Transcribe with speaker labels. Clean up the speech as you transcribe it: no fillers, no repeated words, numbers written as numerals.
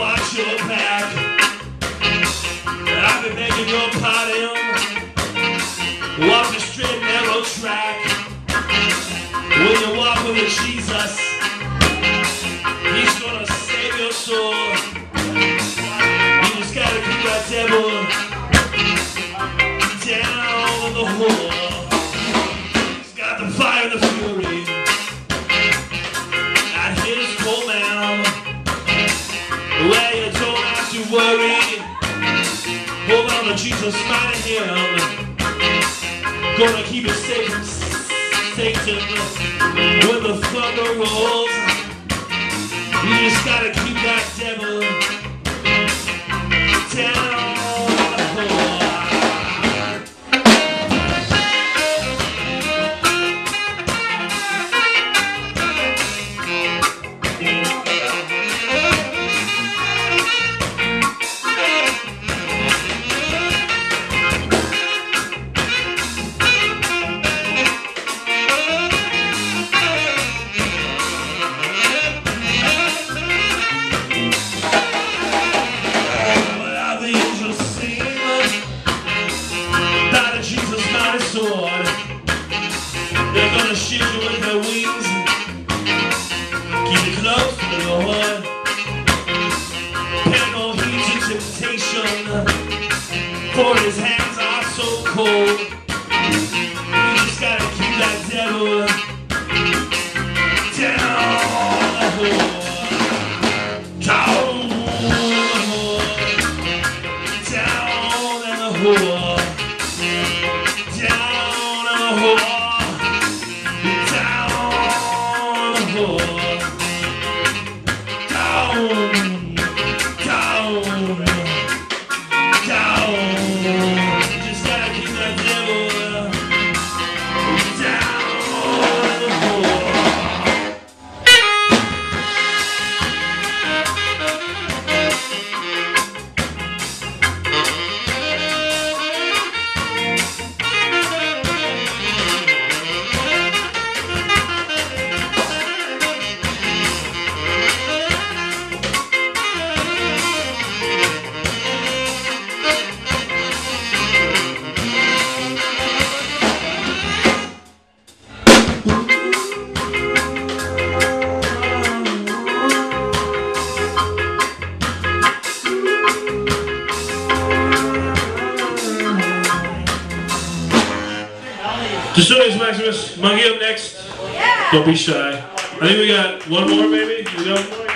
Speaker 1: watch your back. I've been begging your pardon. Walk the straight narrow track. When you walk with Jesus, He's gonna save your soul. You just gotta keep that devil down in the hole. He's got the fire and the fury. I hit his cold man. Well, you don't have to worry. Hold on to Jesus, find Him. Gonna keep it safe from Satan when the thunder rolls. You just gotta keep that devil down the hole. They're gonna shield you with their wings, keep you close to the Lord. Pay no heed to temptation, for His hands are so cold. You just gotta keep that devil down the hole. Down the hole. Down in the hole. Down in the hole. Dustonious, Maximus, Monkey up next. Yeah. Don't be shy. I think we got one more, maybe? We got one more?